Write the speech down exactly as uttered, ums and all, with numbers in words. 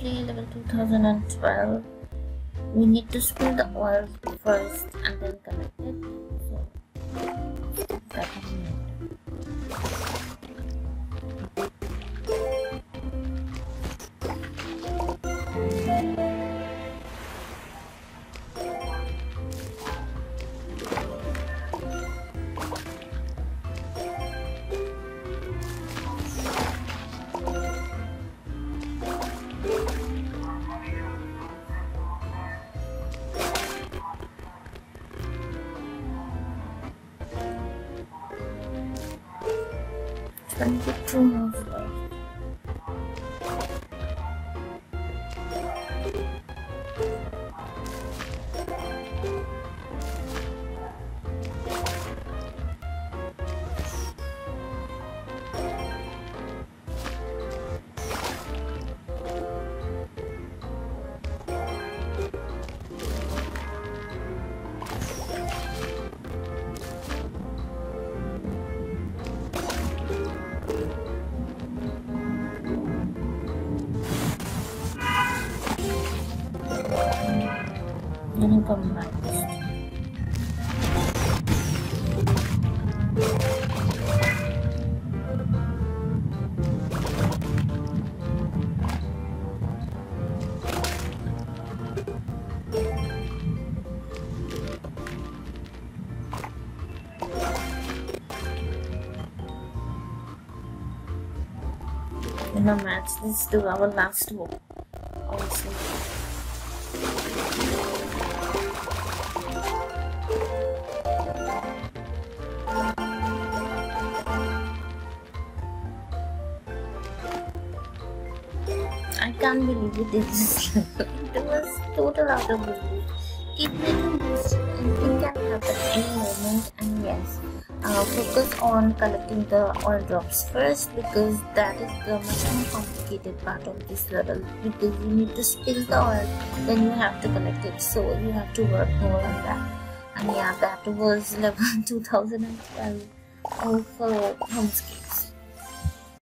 play level two thousand twelve, we need to spill the oil first and then collect it. So that is neat. twenty-two more left. Then come back. You know, match this to our last walk also. I can't believe it did this level. It was total out of belief. Keep making this, anything can happen any moment, and yes, uh, focus on collecting the oil drops first, because that is the much more complicated part of this level, because you need to spill the oil, then you have to collect it, so you have to work more on that. And yeah, that was level two thousand twelve of uh, Homescapes.